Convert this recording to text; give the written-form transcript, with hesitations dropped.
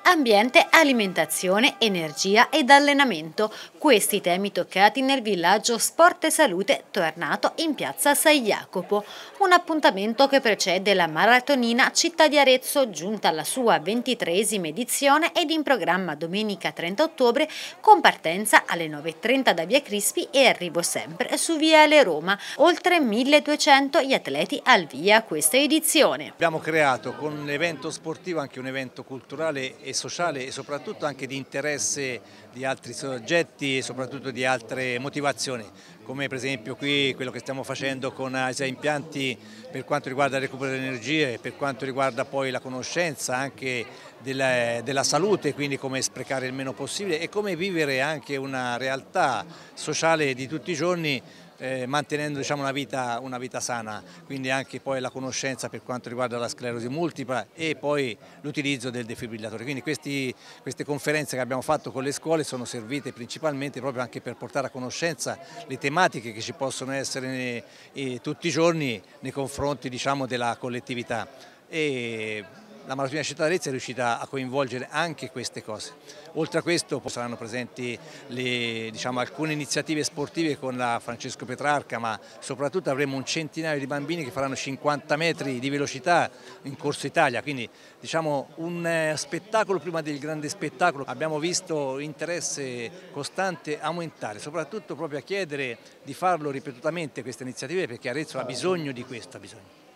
ambiente, alimentazione, energia ed allenamento. Questi temi toccati nel villaggio Sport e Salute tornato in piazza San Jacopo. Un appuntamento che precede la maratonina Città di Arezzo, giunta alla sua 23esima edizione ed in programma domenica 30 ottobre con partenza alle 9:30 da Via Crispi e arrivo sempre su Viale Roma. Oltre 1200 gli atleti al via a questa edizione. Abbiamo creato con l'evento sportivo anche un evento culturale e sociale e soprattutto anche di interesse di altri soggetti e soprattutto di altre motivazioni, come per esempio qui quello che stiamo facendo con sia impianti per quanto riguarda il recupero delle energie, per quanto riguarda poi la conoscenza anche della salute, quindi come sprecare il meno possibile e come vivere anche una realtà sociale di tutti i giorni mantenendo, diciamo, una vita sana, quindi anche poi la conoscenza per quanto riguarda la sclerosi multipla e poi l'utilizzo del defibrillatore. Quindi queste conferenze che abbiamo fatto con le scuole sono servite principalmente proprio anche per portare a conoscenza le tematiche che ci possono essere tutti i giorni nei confronti, diciamo, della collettività. La Maratonina Città d'Arezzo è riuscita a coinvolgere anche queste cose. Oltre a questo saranno presenti alcune iniziative sportive con la Francesco Petrarca, ma soprattutto avremo un centinaio di bambini che faranno 50 metri di velocità in Corso Italia, quindi diciamo un spettacolo prima del grande spettacolo. Abbiamo visto interesse costante aumentare, soprattutto proprio a chiedere di farlo ripetutamente queste iniziative perché Arezzo ha bisogno di questo.